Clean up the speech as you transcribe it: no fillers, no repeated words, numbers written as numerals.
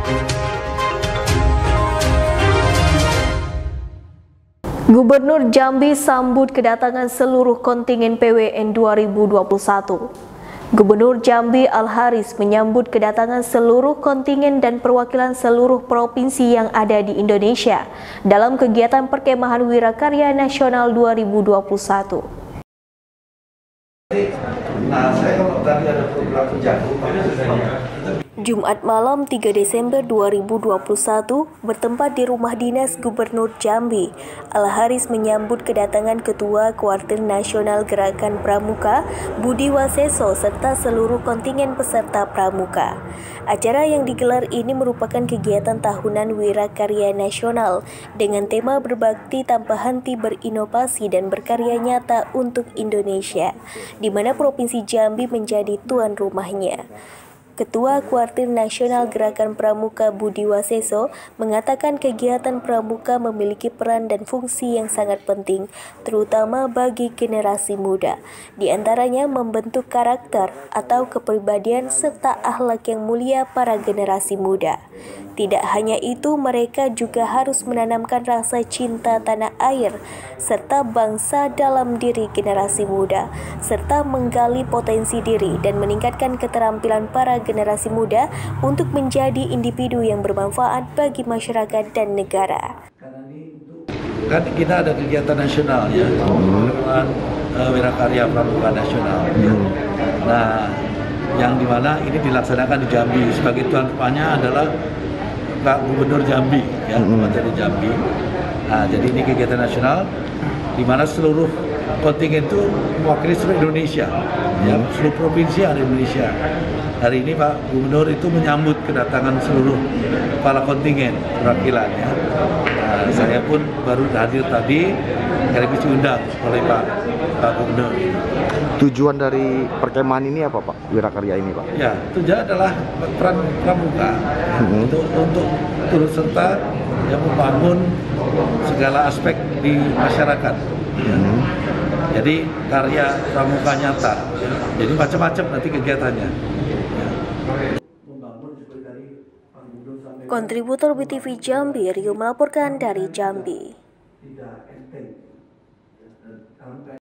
Gubernur Jambi sambut kedatangan seluruh kontingen PWN 2021. Gubernur Jambi Al-Haris menyambut kedatangan seluruh kontingen dan perwakilan seluruh provinsi yang ada di Indonesia dalam kegiatan Perkemahan Wirakarya Nasional 2021. Jumat malam 3 Desember 2021 bertempat di rumah dinas Gubernur Jambi, Al-Haris menyambut kedatangan Ketua Kuartir Nasional Gerakan Pramuka, Budi Waseso, serta seluruh kontingen peserta Pramuka. Acara yang digelar ini merupakan kegiatan tahunan Wirakarya Nasional dengan tema berbakti tanpa henti, berinovasi dan berkarya nyata untuk Indonesia, di mana Provinsi Jambi menjadi tuan rumahnya. Ketua Kuartir Nasional Gerakan Pramuka Budi Waseso mengatakan kegiatan Pramuka memiliki peran dan fungsi yang sangat penting, terutama bagi generasi muda. Di antaranya membentuk karakter atau kepribadian serta akhlak yang mulia para generasi muda. Tidak hanya itu, mereka juga harus menanamkan rasa cinta tanah air serta bangsa dalam diri generasi muda, serta menggali potensi diri dan meningkatkan keterampilan para generasi muda untuk menjadi individu yang bermanfaat bagi masyarakat dan negara. Kan kita ada kegiatan nasional ya, Wirakarya Pramuka Nasional. Nah, yang dimana ini dilaksanakan di Jambi. Sebagai tuan rumahnya adalah Pak Gubernur Jambi, ya, Bupati Jambi. Nah, jadi ini kegiatan nasional di mana seluruh kontingen itu mewakili seluruh Indonesia, ya, seluruh provinsi ada di Indonesia. Hari ini Pak Gubernur itu menyambut kedatangan seluruh kepala kontingen perwakilan, ya. Nah, saya pun baru hadir tadi, sekaligus diundang oleh Pak Gubernur. Tujuan dari perkemahan ini apa, Pak? Wirakarya ini, Pak? Ya, tujuan adalah peran pramuka untuk turut serta yang membangun segala aspek di masyarakat. Ya. Jadi karya pramuka nyata. Ya. Jadi macam-macam nanti kegiatannya. Ya. Kontributor BTV Jambi, Rio melaporkan dari Jambi.